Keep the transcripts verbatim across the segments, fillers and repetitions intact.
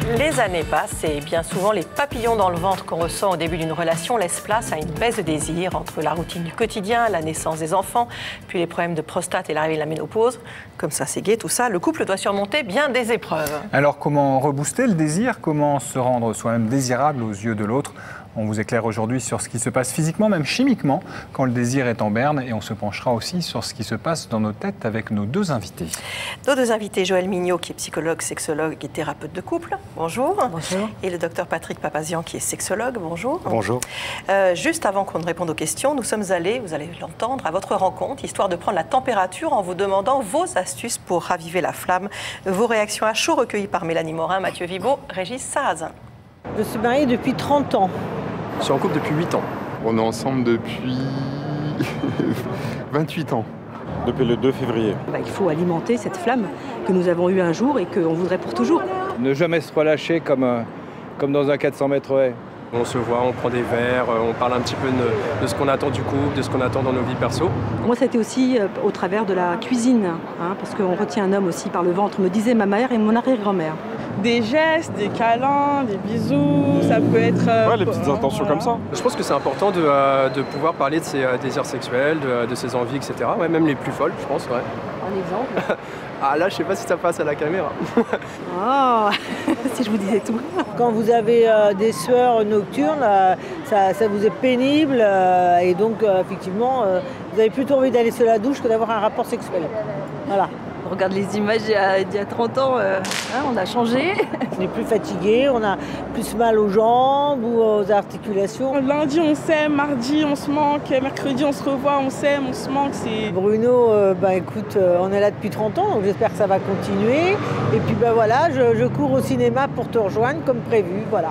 Les années passent et bien souvent les papillons dans le ventre qu'on ressent au début d'une relation laissent place à une baisse de désir entre la routine du quotidien, la naissance des enfants, puis les problèmes de prostate et l'arrivée de la ménopause. Comme ça c'est gai tout ça, le couple doit surmonter bien des épreuves. Alors comment rebooster le désir? Comment se rendre soi-même désirable aux yeux de l'autre? On vous éclaire aujourd'hui sur ce qui se passe physiquement, même chimiquement, quand le désir est en berne. Et on se penchera aussi sur ce qui se passe dans nos têtes avec nos deux invités. Nos deux invités, Joëlle Mignot, qui est psychologue, sexologue et thérapeute de couple. Bonjour. Bonjour. Et le docteur Patrick Papazian, qui est sexologue. Bonjour. Bonjour. Euh, juste avant qu'on ne réponde aux questions, nous sommes allés, vous allez l'entendre, à votre rencontre, histoire de prendre la température en vous demandant vos astuces pour raviver la flamme. Vos réactions à chaud recueillies par Mélanie Morin, Mathieu Vibo, Régis Sarrazin. Je suis mariée depuis trente ans. Je suis en couple depuis huit ans. On est ensemble depuis vingt-huit ans. Depuis le deux février. Bah, il faut alimenter cette flamme que nous avons eue un jour et qu'on voudrait pour toujours. Ne jamais se relâcher comme, euh, comme dans un quatre cents mètres haies. On se voit, on prend des verres, on parle un petit peu de, de ce qu'on attend du couple, de ce qu'on attend dans nos vies perso. Moi, c'était aussi euh, au travers de la cuisine, hein, parce qu'on retient un homme aussi par le ventre, me disait ma mère et mon arrière-grand-mère. Des gestes, des câlins, des bisous, ça peut être... Euh, ouais, les petites intentions voilà. comme ça. Je pense que c'est important de, euh, de pouvoir parler de ses euh, désirs sexuels, de, de ses envies, et cetera. Ouais, même les plus folles, je pense. Ouais. Un exemple? Ah là, je sais pas si ça passe à la caméra. Oh, si je vous disais tout. Quand vous avez euh, des sueurs nocturnes, euh, ça, ça vous est pénible euh, et donc euh, effectivement, euh, vous avez plutôt envie d'aller sous la douche que d'avoir un rapport sexuel. Voilà. On regarde les images d'il y a, d'il y a trente ans, euh, hein, on a changé. On est plus fatigué, on a plus mal aux jambes ou aux articulations. Lundi on s'aime, mardi on se manque, mercredi on se revoit, on s'aime, on se manque. C'est... Bruno, euh, bah, écoute, euh, on est là depuis trente ans, donc j'espère que ça va continuer. Et puis ben voilà, je, je cours au cinéma pour te rejoindre comme prévu, voilà.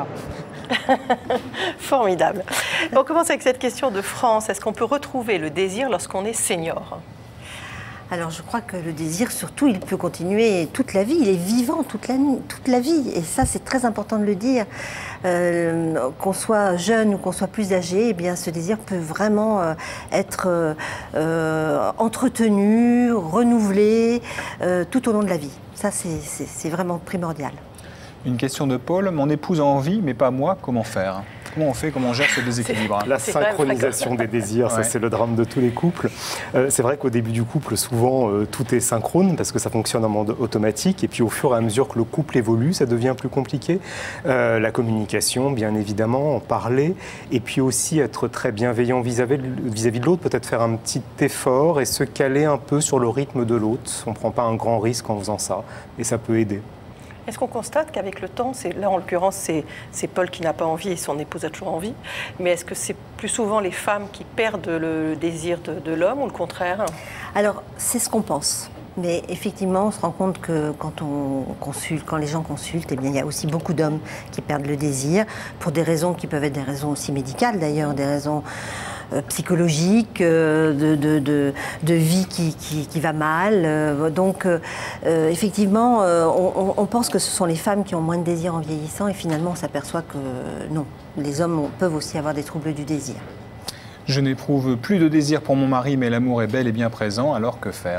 Formidable. On commence avec cette question de France. Est-ce qu'on peut retrouver le désir lorsqu'on est senior ? Alors je crois que le désir, surtout, il peut continuer toute la vie, il est vivant toute la, toute la vie. Et ça, c'est très important de le dire. Euh, qu'on soit jeune ou qu'on soit plus âgé, eh bien, ce désir peut vraiment euh, être euh, entretenu, renouvelé euh, tout au long de la vie. Ça, c'est, c'est, c'est vraiment primordial. Une question de Paul. Mon épouse a envie, mais pas moi. Comment faire ? Comment on fait, comment on gère ce déséquilibre? La synchronisation des désirs, ça ouais. C'est le drame de tous les couples. Euh, c'est vrai qu'au début du couple, souvent, euh, tout est synchrone parce que ça fonctionne en mode automatique. Et puis au fur et à mesure que le couple évolue, ça devient plus compliqué. Euh, la communication, bien évidemment, en parler. Et puis aussi être très bienveillant vis-à-vis, vis-à-vis de l'autre. Peut-être faire un petit effort et se caler un peu sur le rythme de l'autre. On ne prend pas un grand risque en faisant ça. Et ça peut aider. Est-ce qu'on constate qu'avec le temps, c'est, là en l'occurrence c'est, c'est Paul qui n'a pas envie et son épouse a toujours envie, mais est-ce que c'est plus souvent les femmes qui perdent le désir de, de l'homme ou le contraire? Alors c'est ce qu'on pense. Mais effectivement, on se rend compte que quand on consulte, quand les gens consultent, eh bien, il y a aussi beaucoup d'hommes qui perdent le désir pour des raisons qui peuvent être des raisons aussi médicales d'ailleurs, des raisons euh, psychologiques, euh, de, de, de, de vie qui, qui, qui va mal. Euh, donc, euh, effectivement, euh, on, on pense que ce sont les femmes qui ont moins de désir en vieillissant et finalement, on s'aperçoit que non, les hommes peuvent aussi avoir des troubles du désir. Je n'éprouve plus de désir pour mon mari, mais l'amour est bel et bien présent, alors que faire ?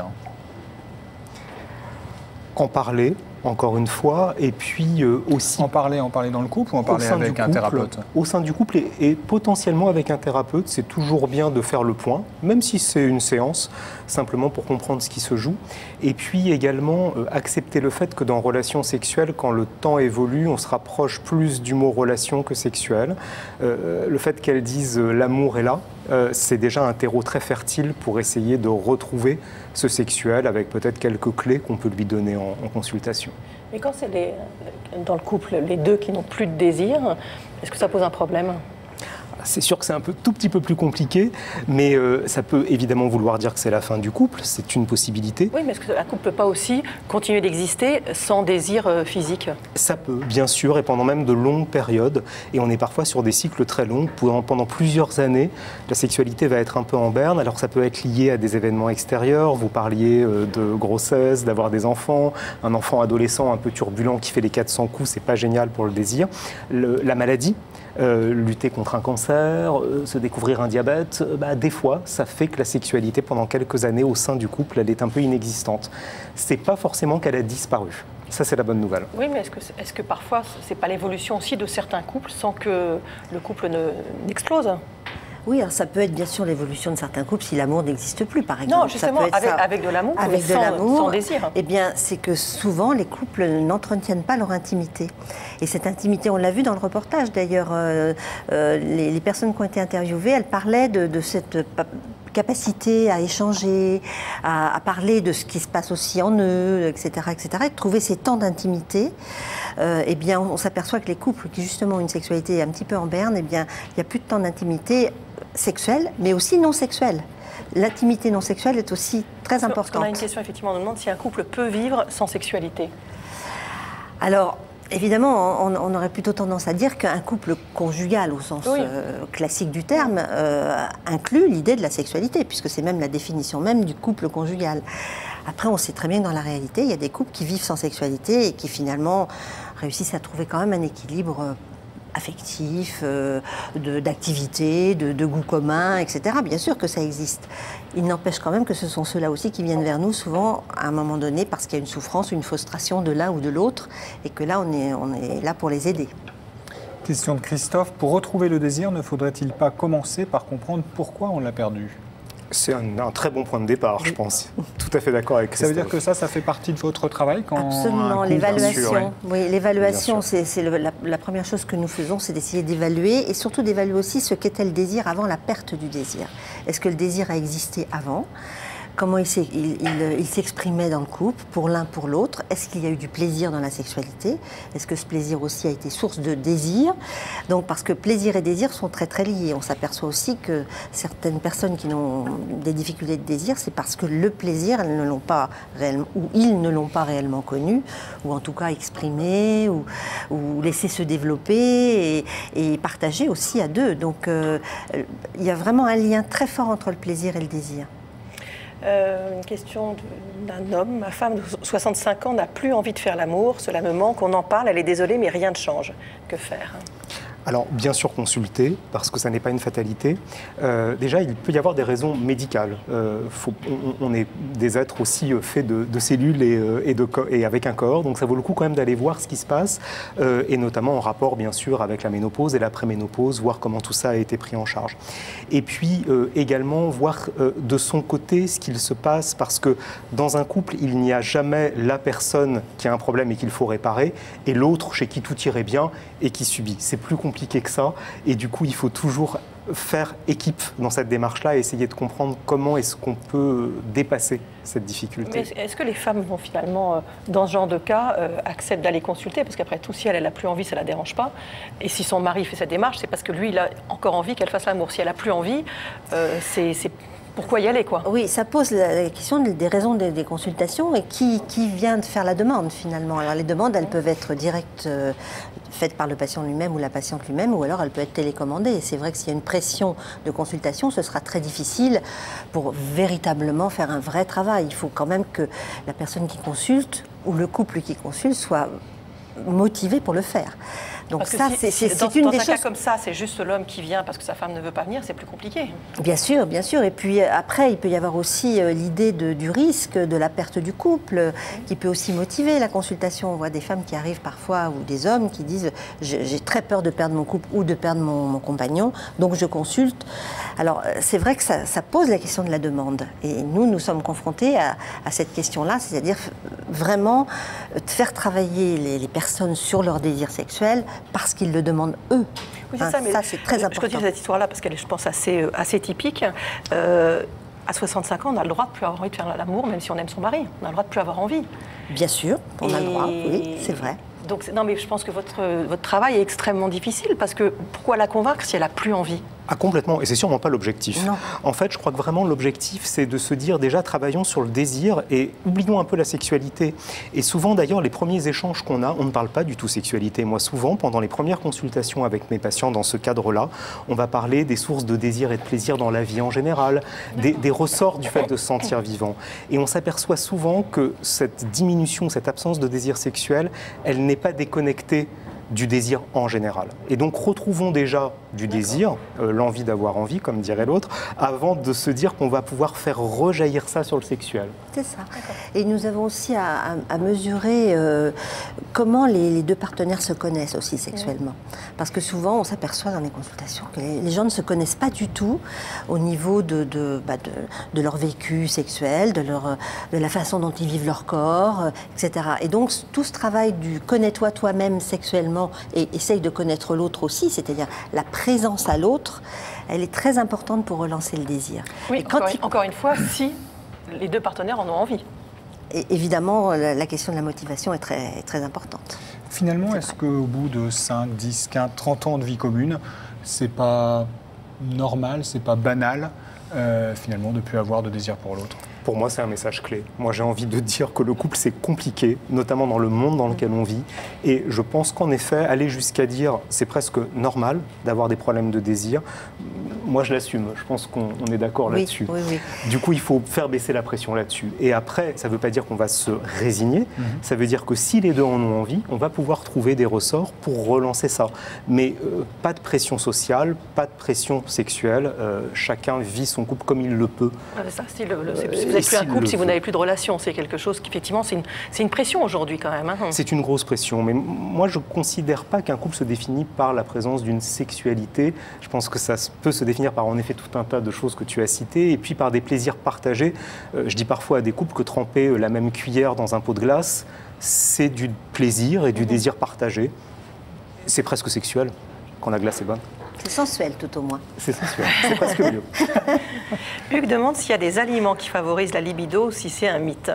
En parler, encore une fois, et puis euh, aussi... En parler, en parler dans le couple ou en parler avec couple, un thérapeute? Au sein du couple et, et potentiellement avec un thérapeute, c'est toujours bien de faire le point, même si c'est une séance, simplement pour comprendre ce qui se joue. Et puis également euh, accepter le fait que dans relations sexuelles, quand le temps évolue, on se rapproche plus du mot relation que sexuelle. Euh, le fait qu'elle dise euh, l'amour est là, euh, c'est déjà un terreau très fertile pour essayer de retrouver ce sexuel avec peut-être quelques clés qu'on peut lui donner en, en consultation. Mais quand c'est les, dans le couple les deux qui n'ont plus de désir, est-ce que ça pose un problème ? C'est sûr que c'est un peu, tout petit peu plus compliqué, mais euh, ça peut évidemment vouloir dire que c'est la fin du couple, c'est une possibilité. Oui, mais est-ce que un couple ne peut pas aussi continuer d'exister sans désir euh, physique ? Ça peut, bien sûr, et pendant même de longues périodes, et on est parfois sur des cycles très longs, pendant, pendant plusieurs années, la sexualité va être un peu en berne, alors ça peut être lié à des événements extérieurs, vous parliez euh, de grossesse, d'avoir des enfants, un enfant adolescent un peu turbulent qui fait les quatre cents coups, c'est pas génial pour le désir. Le, la maladie, Euh, lutter contre un cancer, euh, se découvrir un diabète, euh, bah, des fois, ça fait que la sexualité, pendant quelques années, au sein du couple, elle est un peu inexistante. C'est pas forcément qu'elle a disparu. Ça, c'est la bonne nouvelle. Oui, mais est-ce que, est-ce que parfois, ce n'est pas l'évolution aussi de certains couples sans que le couple ne, n'explose ? Oui, alors ça peut être bien sûr l'évolution de certains couples si l'amour n'existe plus, par exemple. Non, justement, avec, avec de l'amour, avec mais sans, de l'amour, sans désir. Eh bien, c'est que souvent, les couples n'entretiennent pas leur intimité. Et cette intimité, on l'a vu dans le reportage d'ailleurs, euh, euh, les, les personnes qui ont été interviewées, elles parlaient de, de cette capacité à échanger, à, à parler de ce qui se passe aussi en eux, et cetera, et cetera. Et de trouver ces temps d'intimité, euh, eh bien, on, on s'aperçoit que les couples qui justement ont une sexualité un petit peu en berne, eh bien, il n'y a plus de temps d'intimité sexuelle, mais aussi non sexuelle. L'intimité non sexuelle est aussi très importante. On a une question, effectivement, on nous demande si un couple peut vivre sans sexualité. Alors, évidemment, on, on aurait plutôt tendance à dire qu'un couple conjugal, au sens oui. euh, classique du terme, euh, inclut l'idée de la sexualité, puisque c'est même la définition même du couple conjugal. Après, on sait très bien que dans la réalité, il y a des couples qui vivent sans sexualité et qui finalement réussissent à trouver quand même un équilibre affectif, euh, d'activité, de, de, de goût commun, et cetera. Bien sûr que ça existe. Il n'empêche quand même que ce sont ceux-là aussi qui viennent vers nous, souvent à un moment donné, parce qu'il y a une souffrance, une frustration de l'un ou de l'autre, et que là, on est, on est là pour les aider. Question de Christophe. Pour retrouver le désir, ne faudrait-il pas commencer par comprendre pourquoi on l'a perdu ? C'est un, un très bon point de départ, je pense. Tout à fait d'accord avec Christophe. Ça veut dire que ça, ça fait partie de votre travail quand Absolument, l'évaluation. Oui, l'évaluation, c'est la, la première chose que nous faisons, c'est d'essayer d'évaluer et surtout d'évaluer aussi ce qu'était le désir avant la perte du désir. Est-ce que le désir a existé avant ? Comment il s'exprimait il, il, il dans le couple, pour l'un, pour l'autre. Est-ce qu'il y a eu du plaisir dans la sexualité? Est-ce que ce plaisir aussi a été source de désir? Donc, parce que plaisir et désir sont très très liés. On s'aperçoit aussi que certaines personnes qui ont des difficultés de désir, c'est parce que le plaisir, elles ne l'ont pas réellement, ou ils ne l'ont pas réellement connu, ou en tout cas exprimé, ou, ou laissé se développer et, et partager aussi à deux. Donc, euh, il y a vraiment un lien très fort entre le plaisir et le désir. Euh, une question d'un homme. Ma femme de soixante-cinq ans n'a plus envie de faire l'amour. Cela me manque, on en parle, elle est désolée, mais rien ne change. Que faire ? Alors, bien sûr, consulter, parce que ça n'est pas une fatalité. Euh, déjà, il peut y avoir des raisons médicales. Euh, faut, on, on est des êtres aussi faits de, de cellules et, et, de, et avec un corps, donc ça vaut le coup quand même d'aller voir ce qui se passe, euh, et notamment en rapport, bien sûr, avec la ménopause et l'après-ménopause, voir comment tout ça a été pris en charge. Et puis, euh, également, voir euh, de son côté ce qu'il se passe, parce que dans un couple, il n'y a jamais la personne qui a un problème et qu'il faut réparer, et l'autre chez qui tout irait bien et qui subit. C'est plus compliqué que ça, et du coup il faut toujours faire équipe dans cette démarche-là et essayer de comprendre comment est-ce qu'on peut dépasser cette difficulté. Mais est-ce que les femmes vont finalement, dans ce genre de cas, euh, acceptent d'aller consulter? Parce qu'après tout, si elle n'a plus envie, ça ne la dérange pas. Et si son mari fait cette démarche, c'est parce que lui, il a encore envie qu'elle fasse l'amour. Si elle n'a plus envie, euh, c'est... Pourquoi y aller, quoi? Oui, ça pose la question des raisons des, des consultations et qui, qui vient de faire la demande, finalement. Alors, les demandes, elles peuvent être directes, euh, faites par le patient lui-même ou la patiente lui-même, ou alors elles peuvent être télécommandées. Et c'est vrai que s'il y a une pression de consultation, ce sera très difficile pour véritablement faire un vrai travail. Il faut quand même que la personne qui consulte ou le couple qui consulte soit motivé pour le faire. Donc parce ça, si, c'est si, une dans des un choses... cas comme ça, c'est juste l'homme qui vient parce que sa femme ne veut pas venir, c'est plus compliqué. Bien sûr, bien sûr. Et puis après, il peut y avoir aussi euh, l'idée du risque, de la perte du couple, euh, qui peut aussi motiver la consultation. On voit des femmes qui arrivent parfois, ou des hommes qui disent « j'ai très peur de perdre mon couple ou de perdre mon, mon compagnon, donc je consulte ». Alors, c'est vrai que ça, ça pose la question de la demande. Et nous, nous sommes confrontés à, à cette question-là, c'est-à-dire vraiment faire travailler les, les personnes sur leur désir sexuel parce qu'ils le demandent eux. Oui, c'est hein, ça, mais ça, c'est très je, important. Je continue cette histoire-là parce qu'elle est, je pense, assez, assez typique. Euh, à soixante-cinq ans, on a le droit de plus avoir envie de faire l'amour, même si on aime son mari. On a le droit de plus avoir envie. Bien sûr, on Et... a le droit, oui, c'est vrai. Donc, non, mais je pense que votre, votre travail est extrêmement difficile parce que pourquoi la convaincre si elle n'a plus envie? Ah, complètement, et c'est sûrement pas l'objectif. En fait, je crois que vraiment l'objectif, c'est de se dire déjà travaillons sur le désir et oublions un peu la sexualité. Et souvent d'ailleurs, les premiers échanges qu'on a, on ne parle pas du tout sexualité. Moi, souvent, pendant les premières consultations avec mes patients dans ce cadre-là, on va parler des sources de désir et de plaisir dans la vie en général, des, des ressorts du fait de se sentir vivant. Et on s'aperçoit souvent que cette diminution, cette absence de désir sexuel, elle n'est pas déconnectée du désir en général. Et donc retrouvons déjà du désir, euh, l'envie d'avoir envie, comme dirait l'autre, avant de se dire qu'on va pouvoir faire rejaillir ça sur le sexuel. C'est ça. Et nous avons aussi à, à, à mesurer euh, comment les, les deux partenaires se connaissent aussi sexuellement. Parce que souvent, on s'aperçoit dans les consultations que les, les gens ne se connaissent pas du tout au niveau de, de, bah de, de leur vécu sexuel, de, leur, de la façon dont ils vivent leur corps, euh, et cetera. Et donc, tout ce travail du connais-toi toi-même sexuellement et essaye de connaître l'autre aussi, c'est-à-dire la présence à l'autre, elle est très importante pour relancer le désir. Oui, et quand encore, il... encore une fois, si les deux partenaires en ont envie. Et évidemment, la, la question de la motivation est très, très importante. Finalement, est-ce qu'au bout de cinq, dix, quinze, trente ans de vie commune, c'est pas normal, c'est pas banal, euh, finalement, de ne plus avoir de désir pour l'autre? Pour moi, c'est un message clé. Moi, j'ai envie de dire que le couple, c'est compliqué, notamment dans le monde dans lequel on vit. Et je pense qu'en effet, aller jusqu'à dire c'est presque normal d'avoir des problèmes de désir, moi, je l'assume. Je pense qu'on est d'accord oui, là-dessus. Oui, oui. Du coup, il faut faire baisser la pression là-dessus. Et après, ça ne veut pas dire qu'on va se résigner. Mm-hmm. Ça veut dire que si les deux en ont envie, on va pouvoir trouver des ressorts pour relancer ça. Mais euh, pas de pression sociale, pas de pression sexuelle. Euh, chacun vit son couple comme il le peut. Ah, c'est ça, si le, le, si vous n'avez plus un couple, si vous n'avez plus de relation, c'est quelque chose qui, effectivement, c'est une, c'est une pression aujourd'hui quand même. Hein. C'est une grosse pression. Mais moi, je ne considère pas qu'un couple se définit par la présence d'une sexualité. Je pense que ça peut se définir par, en effet, tout un tas de choses que tu as citées, et puis par des plaisirs partagés. Euh, je dis parfois à des couples que tremper la même cuillère dans un pot de glace, c'est du plaisir et du mmh. désir partagé. C'est presque sexuel quand la glace est bonne. C'est sensuel, tout au moins. C'est sensuel, c'est presque mieux. Hugues demande s'il y a des aliments qui favorisent la libido ou si c'est un mythe.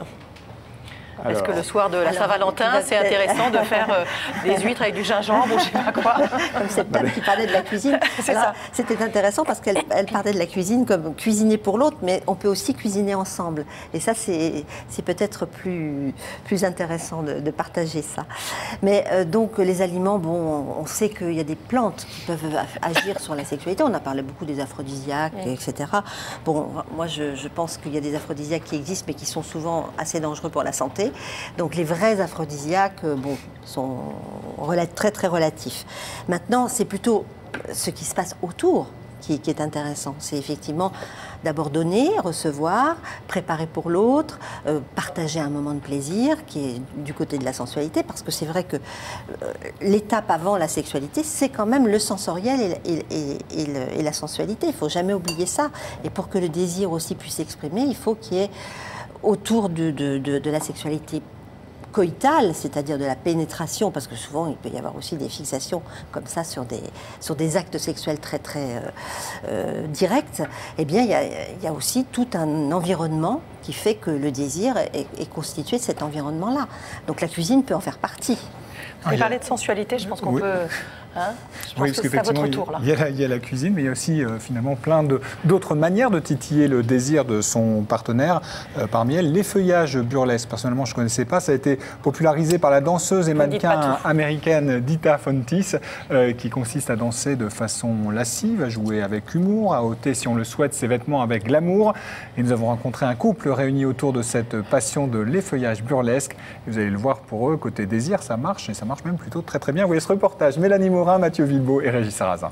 Est-ce que le soir de la Saint-Valentin, c'est intéressant de faire euh, des huîtres avec du gingembre ou je ne sais pas quoi? Comme cette dame qui parlait de la cuisine. C'est ça. C'était intéressant parce qu'elle elle parlait de la cuisine comme cuisiner pour l'autre, mais on peut aussi cuisiner ensemble. Et ça, c'est peut-être plus, plus intéressant de, de partager ça. Mais euh, donc, les aliments, bon, on sait qu'il y a des plantes qui peuvent agir sur la sexualité. On a parlé beaucoup des aphrodisiaques, oui. et cetera. Bon, moi, je, je pense qu'il y a des aphrodisiaques qui existent, mais qui sont souvent assez dangereux pour la santé. Donc les vrais aphrodisiaques, bon, sont très très relatifs. Maintenant, c'est plutôt ce qui se passe autour qui, qui est intéressant. C'est effectivement d'abord donner, recevoir, préparer pour l'autre, euh, partager un moment de plaisir qui est du côté de la sensualité, parce que c'est vrai que euh, l'étape avant la sexualité, c'est quand même le sensoriel et, et, et, et, le, et la sensualité. Il ne faut jamais oublier ça. Et pour que le désir aussi puisse s'exprimer, il faut qu'il y ait autour de, de, de, de la sexualité coïtale, c'est-à-dire de la pénétration, parce que souvent il peut y avoir aussi des fixations comme ça sur des, sur des actes sexuels très très euh, euh, directs, eh bien il y a, il y a aussi tout un environnement qui fait que le désir est, est constitué de cet environnement-là. Donc la cuisine peut en faire partie. Vous avez parlé de sensualité, je pense qu'on oui. peut... Hein, je pense oui, que parce c'est à votre tour, là. Il y a la, il y a la cuisine, mais il y a aussi euh, finalement plein d'autres manières de titiller le désir de son partenaire. Euh, parmi elles, l'effeuillage burlesque. Personnellement, je ne connaissais pas. Ça a été popularisé par la danseuse et mannequin américaine Dita Fontis, euh, qui consiste à danser de façon lascive, à jouer avec humour, à ôter, si on le souhaite, ses vêtements avec glamour. Et nous avons rencontré un couple réuni autour de cette passion de l'effeuillage burlesque. Et vous allez le voir, pour eux, côté désir, ça marche, et ça marche même plutôt très très bien. Vous voyez ce reportage. Mélanie Morin, Mathieu Villebeau et Régis Sarrazin.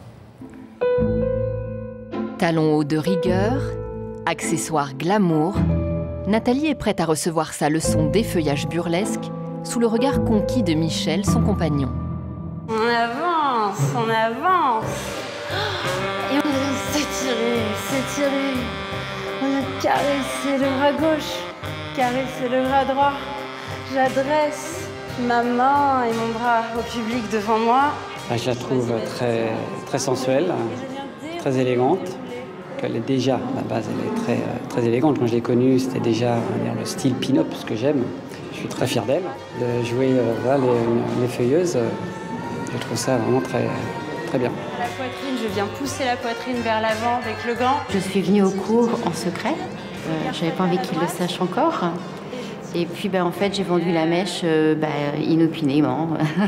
Talons hauts de rigueur, accessoires glamour, Nathalie est prête à recevoir sa leçon d'effeuillage burlesque sous le regard conquis de Michel, son compagnon. On avance, on avance. Et on va s'étirer, s'étirer. On a caressé le bras gauche, caressé le bras droit. J'adresse ma main et mon bras au public devant moi. Je la trouve très, très sensuelle, très élégante. Elle est déjà, à la base, elle est très, très élégante. Quand je l'ai connue, c'était déjà dire, le style pin-up, ce que j'aime. Je suis très fier d'elle. De jouer euh, voilà, les, les feuilleuses, je trouve ça vraiment très, très bien. La poitrine, je viens pousser la poitrine vers l'avant avec le gant. Je suis venue au cours en secret. Euh, je n'avais pas envie qu'il le sache encore. Et puis, ben, en fait, j'ai vendu la mèche euh, ben, inopinément.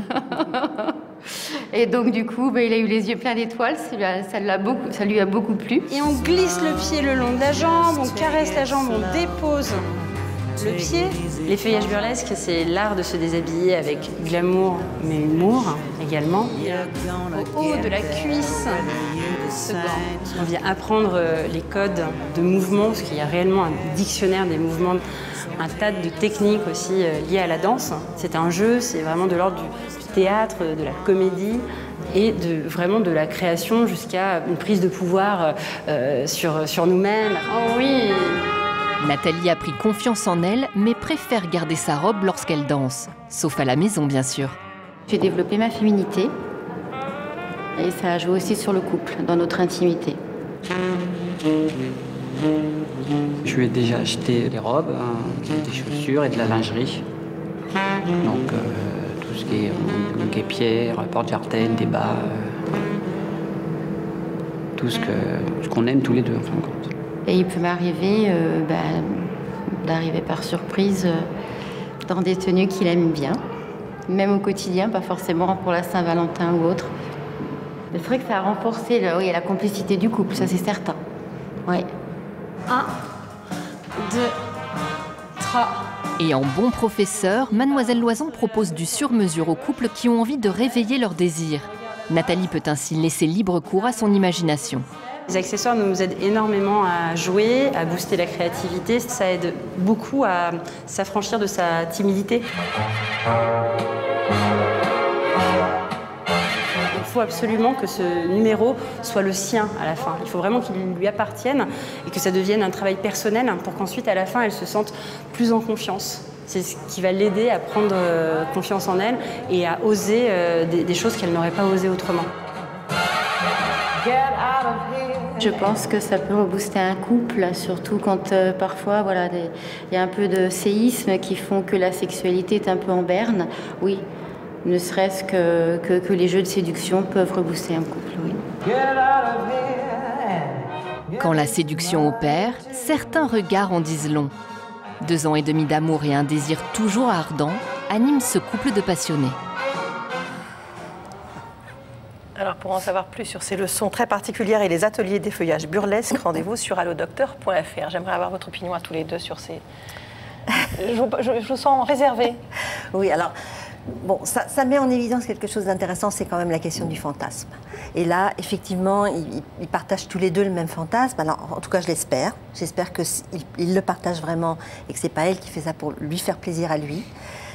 Et donc, du coup, ben, il a eu les yeux pleins d'étoiles. Ça, l'a beaucoup, ça lui a beaucoup plu. Et on glisse le pied le long de la jambe, on caresse la jambe, on dépose le pied. Les feuillages burlesques, c'est l'art de se déshabiller avec glamour, mais humour également. Au haut de la cuisse, ce gant. On vient apprendre les codes de mouvement, parce qu'il y a réellement un dictionnaire des mouvements, un tas de techniques aussi liées à la danse. C'est un jeu, c'est vraiment de l'ordre du théâtre, de la comédie, et de, vraiment de la création jusqu'à une prise de pouvoir euh, sur, sur nous-mêmes. Oh oui! Nathalie a pris confiance en elle, mais préfère garder sa robe lorsqu'elle danse. Sauf à la maison, bien sûr. J'ai développé ma féminité. Et ça a joué aussi sur le couple, dans notre intimité. Je lui ai déjà acheté des robes, hein, des chaussures et de la lingerie. Donc euh, tout ce qui est euh, guêpière, porte-jartel, des bas, euh, tout ce que ce qu'on aime tous les deux en fin de compte. Et il peut m'arriver euh, bah, d'arriver par surprise euh, dans des tenues qu'il aime bien, même au quotidien, pas forcément pour la Saint-Valentin ou autre. C'est vrai que ça a renforcé le, oui, la complicité du couple, ça c'est certain. Ouais. Un, deux, trois. Et en bon professeur, Mademoiselle Loison propose du sur-mesure aux couples qui ont envie de réveiller leurs désirs. Nathalie peut ainsi laisser libre cours à son imagination. Les accessoires nous aident énormément à jouer, à booster la créativité. Ça aide beaucoup à s'affranchir de sa timidité. Il faut absolument que ce numéro soit le sien à la fin. Il faut vraiment qu'il lui appartienne et que ça devienne un travail personnel pour qu'ensuite, à la fin, elle se sente plus en confiance. C'est ce qui va l'aider à prendre confiance en elle et à oser des choses qu'elle n'aurait pas osé autrement. Je pense que ça peut rebooster un couple, surtout quand euh, parfois voilà, il y a un peu de séismes qui font que la sexualité est un peu en berne. Oui, ne serait-ce que, que, que les jeux de séduction peuvent rebooster un couple, oui. Quand la séduction opère, certains regards en disent long. Deux ans et demi d'amour et un désir toujours ardent animent ce couple de passionnés. Alors pour en savoir plus sur ces leçons très particulières et les ateliers d'effeuillage burlesque, rendez-vous sur allo docteur point f r. J'aimerais avoir votre opinion à tous les deux sur ces... Je vous, je, je vous sens réservée. Oui, alors... Bon, ça, ça met en évidence quelque chose d'intéressant, c'est quand même la question du fantasme. Et là, effectivement, ils, ils partagent tous les deux le même fantasme. Alors, en tout cas, je l'espère. J'espère qu'ils ils le partagent vraiment et que c'est pas elle qui fait ça pour lui faire plaisir à lui.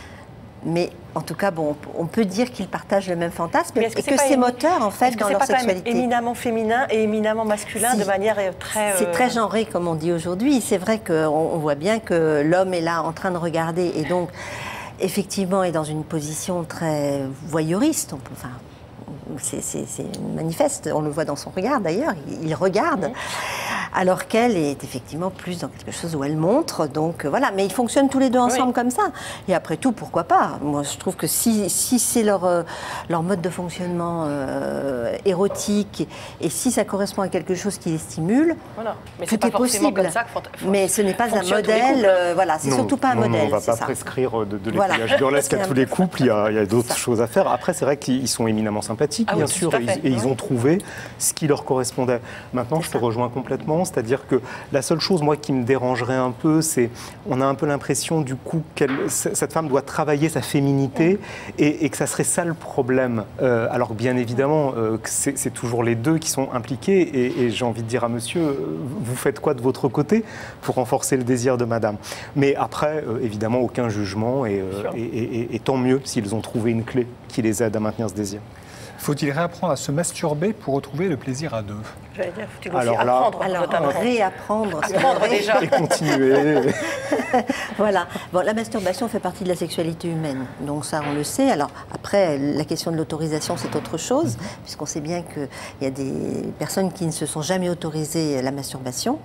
Mais en tout cas, bon, on peut dire qu'ils partagent le même fantasme et que, que c'est moteur, en fait, dans leur sexualité. Est-ce que c'est pas quand même éminemment féminin et éminemment masculin, si, de manière très... C'est euh... très genré, comme on dit aujourd'hui. C'est vrai qu'on on voit bien que l'homme est là en train de regarder et donc... effectivement, est dans une position très voyeuriste. On peut, enfin, c'est manifeste, on le voit dans son regard d'ailleurs, il, il regarde, mmh. alors qu'elle est effectivement plus dans quelque chose où elle montre, donc voilà, mais ils fonctionnent tous les deux ensemble oui. comme ça, et après tout, pourquoi pas? Moi je trouve que si, si c'est leur, euh, leur mode de fonctionnement euh, érotique, et, et si ça correspond à quelque chose qui les stimule, voilà. mais tout est possible, comme ça que mais ce n'est pas un modèle, euh, voilà, c'est surtout pas un non, modèle. Non, on ne va pas ça. prescrire de, de l'effeuillage voilà. burlesque à tous les couples, il y a, a d'autres choses à faire. Après c'est vrai qu'ils sont éminemment sympathiques, ah bien oui, sûr, et, et ils ont trouvé ce qui leur correspondait. Maintenant, je te rejoins complètement, c'est-à-dire que la seule chose, moi, qui me dérangerait un peu, c'est on a un peu l'impression, du coup, que cette femme doit travailler sa féminité mmh. et, et que ça serait ça le problème. Euh, alors, bien évidemment, euh, c'est toujours les deux qui sont impliqués et, et j'ai envie de dire à monsieur, vous faites quoi de votre côté pour renforcer le désir de madame? Mais après, euh, évidemment, aucun jugement et, euh, et, et, et tant mieux s'ils ont trouvé une clé qui les aide à maintenir ce désir. Faut-il réapprendre à se masturber pour retrouver le plaisir à deux? J'allais dire, faut-il aussi alors là, apprendre, alors, notamment. réapprendre. Apprendre déjà. Et continuer. Voilà. Bon, la masturbation fait partie de la sexualité humaine. Donc ça, on le sait. Alors après, la question de l'autorisation, c'est autre chose, mm-hmm. puisqu'on sait bien qu'il y a des personnes qui ne se sont jamais autorisées la masturbation.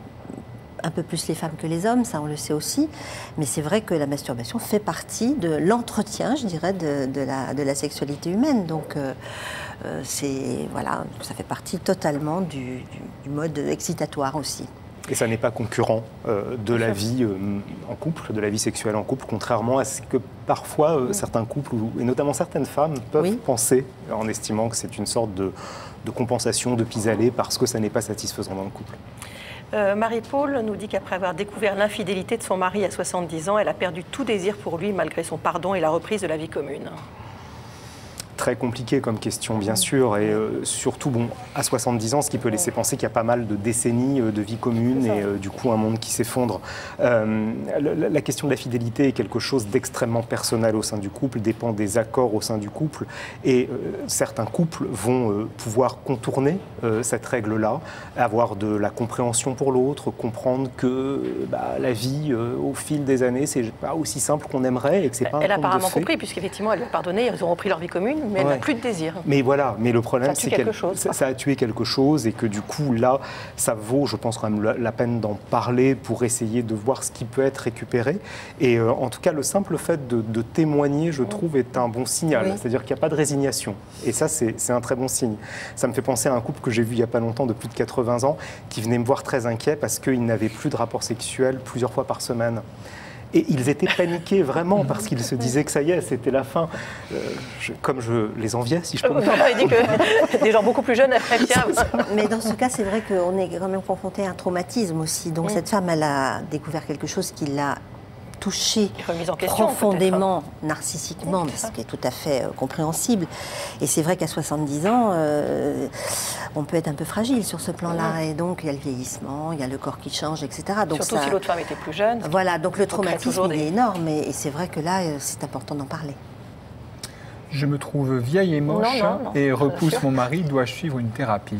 Un peu plus les femmes que les hommes, ça on le sait aussi, mais c'est vrai que la masturbation fait partie de l'entretien, je dirais, de, de, la, de la sexualité humaine. Donc euh, euh, c'est voilà, ça fait partie totalement du, du, du mode excitatoire aussi. Et ça n'est pas concurrent euh, de la vie euh, en couple, de la vie sexuelle en couple, contrairement à ce que parfois euh, certains couples, et notamment certaines femmes, peuvent oui. penser, en estimant que c'est une sorte de, de compensation, de pis-aller, parce que ça n'est pas satisfaisant dans le couple. Euh, Marie-Paul nous dit qu'après avoir découvert l'infidélité de son mari à soixante-dix ans, elle a perdu tout désir pour lui malgré son pardon et la reprise de la vie commune. Très compliqué comme question, bien sûr, et euh, surtout, bon, à soixante-dix ans, ce qui peut laisser penser qu'il y a pas mal de décennies euh, de vie commune et euh, du coup un monde qui s'effondre. Euh, la, la question de la fidélité est quelque chose d'extrêmement personnel au sein du couple, dépend des accords au sein du couple, et euh, certains couples vont euh, pouvoir contourner euh, cette règle-là, avoir de la compréhension pour l'autre, comprendre que bah, la vie, euh, au fil des années, c'est pas aussi simple qu'on aimerait et que c'est pas un Elle a conte de apparemment fées. compris, puisqu'effectivement, elle lui a pardonné, ils ont repris leur vie commune, mais elle Ouais. n'a plus de désir. Mais voilà, mais le problème, Ça c'est tue quelque que chose, ça, quoi. ça a tué quelque chose et que du coup, là, ça vaut, je pense, quand même la, la peine d'en parler pour essayer de voir ce qui peut être récupéré. Et euh, en tout cas, le simple fait de, de témoigner, je trouve, est un bon signal. Oui. C'est-à-dire qu'il n'y a pas de résignation. Et ça, c'est c'est un très bon signe. Ça me fait penser à un couple que j'ai vu il n'y a pas longtemps, de plus de quatre-vingts ans, qui venait me voir très inquiet parce qu'ils n'avaient plus de rapport sexuel plusieurs fois par semaine. Et ils étaient paniqués vraiment parce qu'ils se disaient que ça y est, c'était la fin. Euh, je- comme je les enviais, si je peux me Vous m'avez dit que des gens beaucoup plus jeunes aimeraient bien. Mais dans ce cas, c'est vrai qu'on est quand même confronté à un traumatisme aussi. Donc Mm. cette femme, elle a découvert quelque chose qui l'a touchée Remise en question, profondément, narcissiquement, mais ce qui est tout à fait euh, compréhensible. Et c'est vrai qu'à soixante-dix ans, euh, on peut être un peu fragile sur ce plan-là. Et donc, il y a le vieillissement, il y a le corps qui change, et cetera. Donc, Surtout ça- si l'autre femme était plus jeune. Voilà, donc le On crée traumatisme, toujours il des- est énorme. Et, et c'est vrai que là, euh, c'est important d'en parler. Je me trouve vieille et moche Non, non, non, et bien repousse sûr. mon mari. Dois-je suivre une thérapie?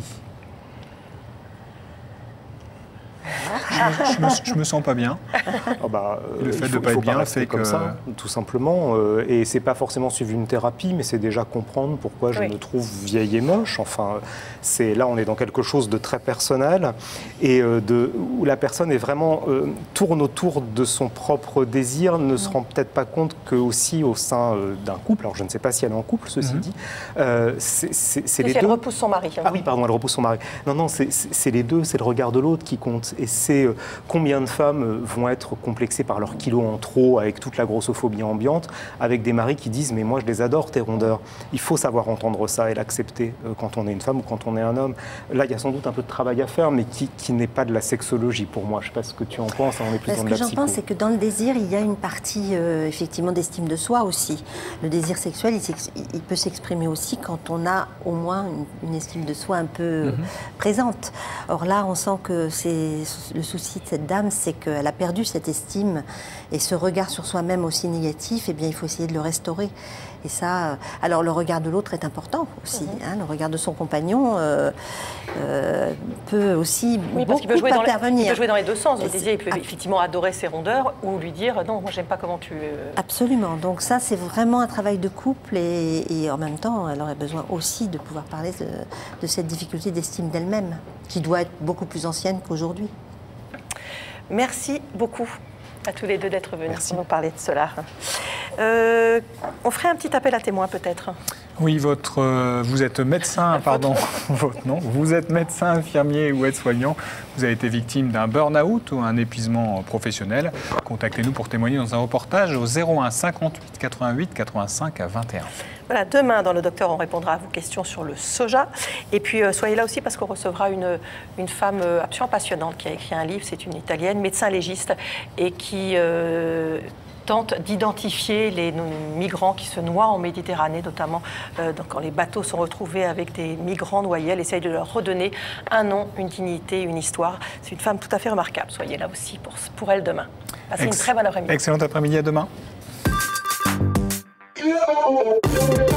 je, me, je me- je me sens pas bien. Ah bah, Et le euh, fait il de faut- pas il faut être bien rester fait comme que- ça, tout simplement. euh, et c'est pas forcément suivre une thérapie, mais c'est déjà comprendre pourquoi je Oui. me trouve vieille et moche. Enfin, c'est là, on est dans quelque chose de très personnel et euh, de, où la personne est vraiment euh, tourne autour de son propre désir, ne se rend peut-être pas compte que aussi au sein euh, d'un couple. Alors, je ne sais pas si elle est en couple, ceci Mhm. dit. euh, c'est c'est- c'est Et les si elle deux. repousse son mari. hein. Ah oui, pardon, elle repousse son mari. Non, non, c'est- c'est c'est les deux, c'est le regard de l'autre qui compte. Et c'est euh, combien de femmes euh, vont être complexées par leurs kilos en trop, avec toute la grossophobie ambiante, avec des maris qui disent « mais moi je les adore, tes rondeurs ». Il faut savoir entendre ça et l'accepter euh, quand on est une femme ou quand on est un homme. Là, il y a sans doute un peu de travail à faire, mais qui, qui n'est pas de la sexologie pour moi. Je ne sais pas ce que tu en penses, on est plus Ce dans de que la j'en psycho. pense, c'est que dans le désir, il y a une partie euh, effectivement d'estime de soi aussi. Le désir sexuel, il, s'ex- il peut s'exprimer aussi quand on a au moins une, une estime de soi un peu Mhm. présente. Or là, on sent que c'est le souci de cette dame, c'est qu'elle a perdu cette estime et ce regard sur soi-même aussi négatif. Eh bien, il faut essayer de le restaurer. Et ça, euh, alors le regard de l'autre est important aussi. hein. Le regard de son compagnon euh, euh, peut aussi Oui, parce beaucoup qu'il peut, jouer dans les- intervenir. il peut jouer dans les deux sens. Vous Et c'est- disiez, il peut effectivement adorer ses rondeurs ou lui dire non, moi j'aime pas comment tu. euh, Absolument. Donc ça, c'est vraiment un travail de couple et, et en même temps, elle aurait besoin aussi de pouvoir parler de, de cette difficulté d'estime d'elle-même, qui doit être beaucoup plus ancienne qu'aujourd'hui. Merci beaucoup à tous les deux d'être venus pour nous parler de cela. Euh, on ferait un petit appel à témoins peut-être. Oui, votre, euh, vous êtes médecin, pardon, votre nom. Vous êtes médecin, infirmier ou aide-soignant. Vous avez été victime d'un burn-out ou un épuisement professionnel. Contactez-nous pour témoigner dans un reportage au zéro un cinquante-huit quatre-vingt-huit quatre-vingt-cinq à vingt et un. Voilà, demain, dans le Docteur, on répondra à vos questions sur le soja. Et puis, euh, soyez là aussi parce qu'on recevra une, une femme euh, absolument passionnante qui a écrit un livre. C'est une Italienne, médecin légiste, et qui euh, tente d'identifier les migrants qui se noient en Méditerranée, notamment euh, donc, quand les bateaux sont retrouvés avec des migrants noyés. Elle essaye de leur redonner un nom, une dignité, une histoire. C'est une femme tout à fait remarquable. Soyez là aussi pour, pour elle demain. Passez Ex- une très bonne après-midi. Excellent après-midi, à demain. Yeah.